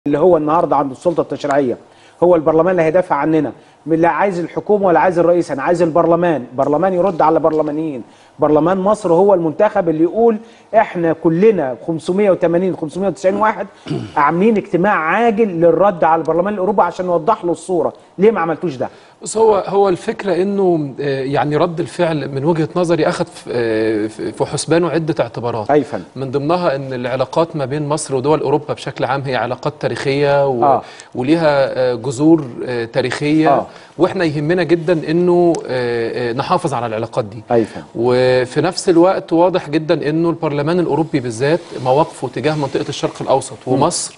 اللي هو النهارده عند السلطه التشريعيه هو البرلمان اللي هيدافع عننا، لا عايز الحكومه ولا عايز الرئيس، انا عايز برلمان يرد على برلمانيين. برلمان مصر هو المنتخب اللي يقول احنا كلنا 590 واحد عاملين اجتماع عاجل للرد على البرلمان الاوروبي عشان نوضح له الصوره. ليه ما عملتوش ده؟ بس هو الفكره انه يعني رد الفعل من وجهه نظري اخذ في حسبانه عده اعتبارات. أيفن. من ضمنها ان العلاقات ما بين مصر ودول اوروبا بشكل عام هي علاقات تاريخيه وليها جذور تاريخيه. واحنا يهمنا جدا انه نحافظ على العلاقات دي. أيفن. وفي نفس الوقت واضح جدا انه البرلمان اروروبي بالذات مواقفه تجاه منطقه الشرق الاوسط ومصر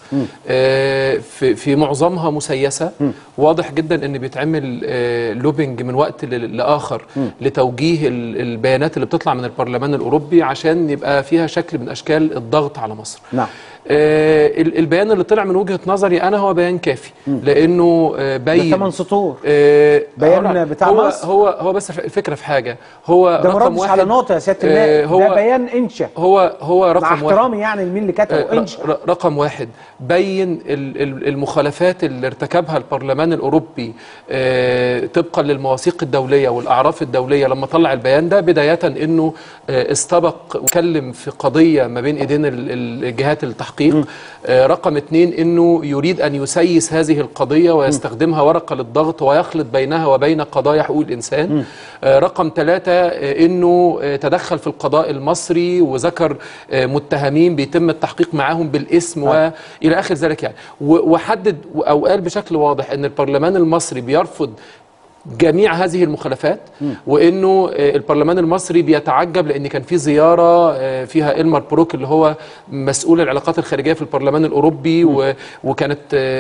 في معظمها مسيسه. واضح جدا ان بيتعمل لوبينج من وقت لاخر لتوجيه البيانات اللي بتطلع من البرلمان الاوروبي عشان يبقى فيها شكل من اشكال الضغط على مصر. نعم. البيان اللي طلع من وجهة نظري أنا هو بيان كافي لأنه بين 8 سطور بيان بتاع مصر. هو بس الفكرة في حاجة، هو ده رقم واحد على نقطة يا سيادة النائب، ده بيان إنشا. مع هو رقم واحد، مع احترامي يعني لمين اللي كتبه إنشا. رقم واحد بين المخالفات اللي ارتكبها البرلمان الأوروبي طبقا للمواثيق الدولية والأعراف الدولية. لما طلع البيان ده بداية إنه استبق وكلم في قضية ما بين إيدين الجهات التحقيق. رقم 2 انه يريد ان يسيس هذه القضيه ويستخدمها ورقه للضغط ويخلط بينها وبين قضايا حقوق الانسان. رقم 3 انه تدخل في القضاء المصري وذكر متهمين بيتم التحقيق معاهم بالاسم والى اخر ذلك يعني. وحدد او قال بشكل واضح ان البرلمان المصري بيرفض جميع هذه المخالفات، وانه البرلمان المصري بيتعجب لان كان في زياره فيها إلمار بروك اللي هو مسؤول العلاقات الخارجيه في البرلمان الاوروبي وكانت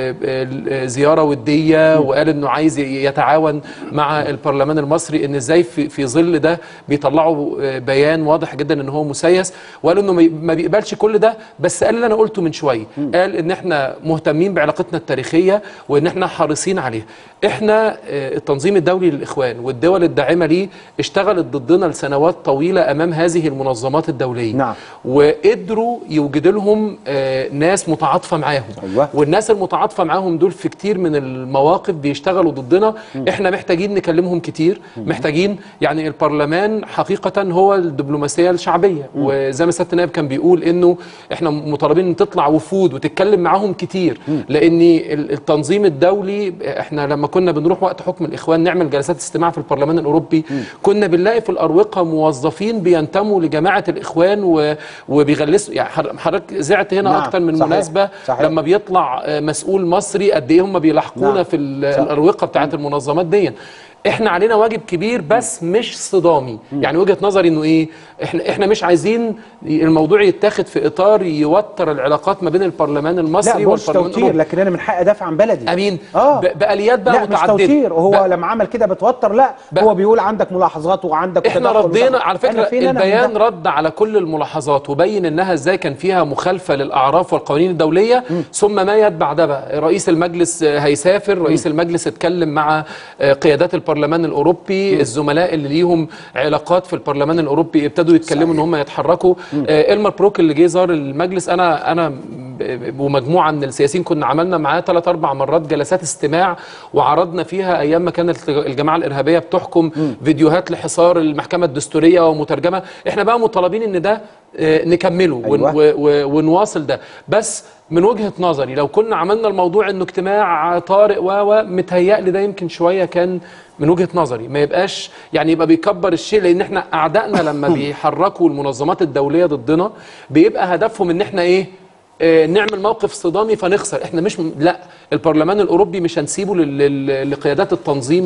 زياره وديه، وقال انه عايز يتعاون مع البرلمان المصري ان ازاي في ظل ده بيطلعوا بيان واضح جدا ان هو مسيس. وقال انه ما بيقبلش كل ده، بس قال اللي انا قلته من شويه، قال ان احنا مهتمين بعلاقتنا التاريخيه وان احنا حريصين عليها. احنا التنظيم الدولي للإخوان والدول الداعمة ليه اشتغلت ضدنا لسنوات طويلة أمام هذه المنظمات الدولية. نعم. وقدروا يوجد لهم ناس متعاطفة معاهم. أيوة. والناس المتعاطفة معاهم دول في كتير من المواقف بيشتغلوا ضدنا. احنا محتاجين نكلمهم كتير. محتاجين يعني البرلمان حقيقة هو الدبلوماسية الشعبية. وزي ما سيادة النائب كان بيقول انه احنا مطالبين ان تطلع وفود وتتكلم معاهم كتير. لان التنظيم الدولي احنا لما كنا بنروح وقت حكم الإخوان نعمل جلسات استماع في البرلمان الأوروبي كنا بنلاقي في الأروقة موظفين بينتموا لجماعة الإخوان وبيغلسوا. يعني حضرتك زعت هنا. نعم. أكتر من صحيح. مناسبة. صحيح. لما بيطلع مسؤول مصري قد إيه هم بيلاحقونا. نعم. في الأروقة بتاعت المنظمات دي. احنا علينا واجب كبير بس مش صدامي. يعني وجهة نظري انه ايه، احنا مش عايزين الموضوع يتاخد في اطار يوتر العلاقات ما بين البرلمان المصري والبرلمان الأوروبي. لكن انا من حقي ادافع عن بلدي. امين. باليات بقى لا متعدده. مش توتير. هو لما عمل كده بتوتر. لا هو بيقول عندك ملاحظات وعندك احنا ردينا على فكره. البيان رد على كل الملاحظات وبين انها ازاي كان فيها مخالفه للاعراف والقوانين الدوليه. ثم ما يتبع ده بقى رئيس المجلس هيسافر. رئيس المجلس اتكلم مع قيادات البرلمان الاوروبي. الزملاء اللي ليهم علاقات في البرلمان الاوروبي ابتدوا يتكلموا ان هم يتحركوا. إلمار بروك اللي جه زار المجلس انا ومجموعه من السياسيين كنا عملنا معاه 3 4 مرات جلسات استماع وعرضنا فيها ايام ما كانت الجماعه الارهابيه بتحكم فيديوهات لحصار المحكمه الدستوريه ومترجمه. احنا بقى مطالبين ان ده نكمله. أيوة. ونواصل ده. بس من وجهة نظري لو كنا عملنا الموضوع انه اجتماع طارئ متهيألي ده يمكن شوية كان من وجهة نظري ما يبقاش يعني يبقى بيكبر الشيء. لان احنا اعدائنا لما بيحركوا المنظمات الدولية ضدنا بيبقى هدفهم ان احنا ايه، نعمل موقف صدامي فنخسر. احنا مش لا البرلمان الاوروبي مش هنسيبه لقيادات التنظيم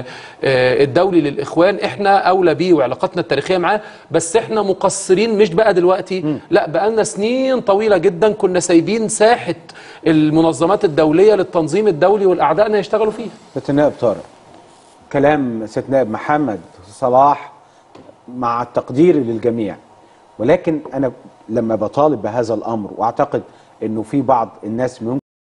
الدولي للاخوان. احنا اولى بيه وعلاقاتنا التاريخيه معاه. بس احنا مقصرين مش بقى دلوقتي. لا بقى لنا سنين طويله جدا كنا سايبين ساحه المنظمات الدوليه للتنظيم الدولي والاعدائنا يشتغلوا فيها. سيادة النائب طارق، كلام سيادة النائب محمد صلاح مع التقدير للجميع، ولكن انا لما بطالب بهذا الامر واعتقد انه في بعض الناس